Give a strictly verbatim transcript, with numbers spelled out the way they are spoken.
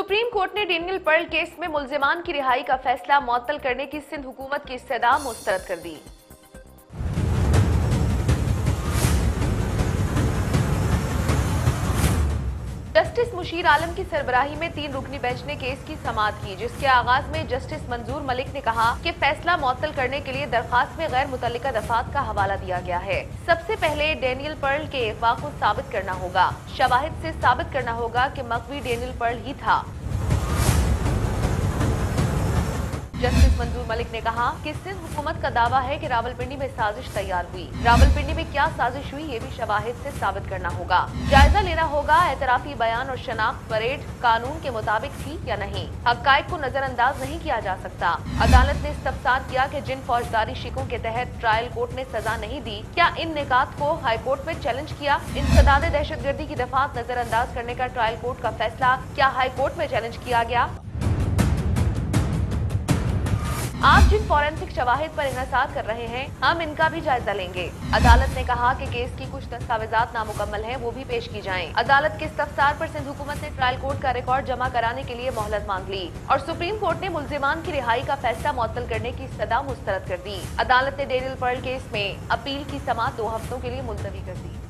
Supreme court ने Daniel Pearl case में मुल्जिमान की रिहाई का फैसला मुअत्तल करने की सिंध हुकूमत की इस्तदा मुस्तरद कर दी। जस्टिस मुशीर आलम की सरबराही में तीन रुकनी बेंच ने केस की समाअत की, जिसके आगाज में जस्टिस मंजूर मलिक ने कहा कि फैसला मुअत्तल करने के लिए दरखास्त में गैर मुतल्लिका दफात का हवाला दिया गया है। सबसे पहले डेनियल पर्ल के अगवा को साबित करना होगा। शवाहिद से साबित करना होगा कि मकवी डेनियल पर्ल ही था। जस्टिस मंजूर मलिक ने कहा कि सिंध हुकूमत का दावा है कि रावलपिंडी में साजिश तैयार हुई। रावलपिंडी में क्या साजिश हुई ये भी शवाहिद से साबित करना होगा। जायजा लेना होगा एतराफी बयान और शनाख्त परेड कानून के मुताबिक थी या नहीं। हक़ाइक़ को नजरअंदाज नहीं किया जा सकता। अदालत ने इस्तफसार किया कि जिन फौजदारी शिकों के तहत ट्रायल कोर्ट ने सजा नहीं दी, क्या इन निकात को हाई कोर्ट में चैलेंज किया। इंसदाद दहशतगर्दी की दफात नजरअंदाज करने का ट्रायल कोर्ट का फैसला क्या हाई कोर्ट में चैलेंज किया गया। आप जिन फॉरेंसिक शवाहिद पर इन्हसार कर रहे हैं, हम इनका भी जायजा लेंगे। अदालत ने कहा कि केस की कुछ दस्तावेजात नामुकम्मल हैं, वो भी पेश की जाएं। अदालत के इस्तफसार पर सिंध हुकूमत ने ट्रायल कोर्ट का रिकॉर्ड जमा कराने के लिए मोहलत मांग ली और सुप्रीम कोर्ट ने मुल्जिमान की रिहाई का फैसला मुअत्तल करने की इस्तदा मुस्तरद कर दी। अदालत ने डेनियल पर्ल केस में अपील की समाअत दो हफ्तों के लिए मुलतवी कर दी।